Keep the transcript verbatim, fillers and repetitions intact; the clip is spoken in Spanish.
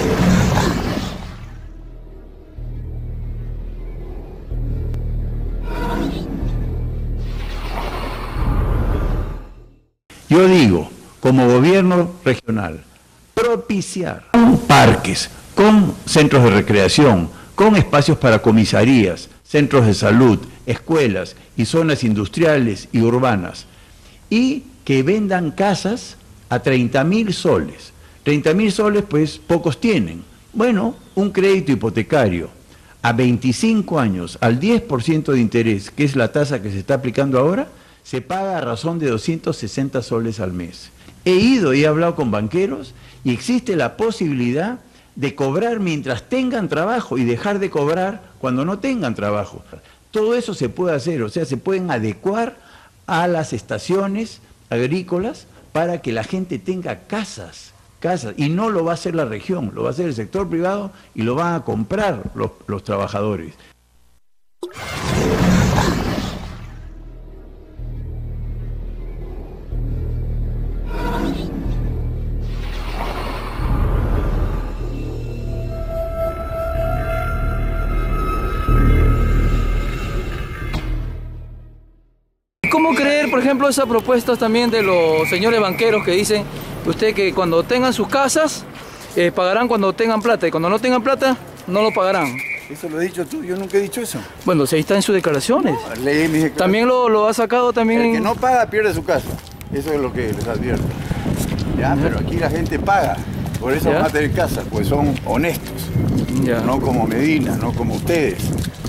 Yo digo, como gobierno regional, propiciar con parques, con centros de recreación, con espacios para comisarías, centros de salud, escuelas y zonas industriales y urbanas, y que vendan casas a treinta mil soles. treinta mil soles, pues, pocos tienen. Bueno, un crédito hipotecario a veinticinco años, al diez por ciento de interés, que es la tasa que se está aplicando ahora, se paga a razón de doscientos sesenta soles al mes. He ido y he hablado con banqueros y existe la posibilidad de cobrar mientras tengan trabajo y dejar de cobrar cuando no tengan trabajo. Todo eso se puede hacer, o sea, se pueden adecuar a las estaciones agrícolas para que la gente tenga casas, casas, y no lo va a hacer la región, lo va a hacer el sector privado y lo van a comprar los, los trabajadores. ¿Cómo creer, por ejemplo, esas propuestas también de los señores banqueros que dicen usted que cuando tengan sus casas eh, pagarán cuando tengan plata y cuando no tengan plata no lo pagarán? Eso lo has dicho tú, yo nunca he dicho eso. Bueno, si ahí está en sus declaraciones. No, leí mis declaraciones. También lo, lo ha sacado también. El que no paga pierde su casa. Eso es lo que les advierto. Ya, pero aquí la gente paga. Por eso ¿Ya? van a tener casa, pues son honestos. Ya. No como Medina, no como ustedes.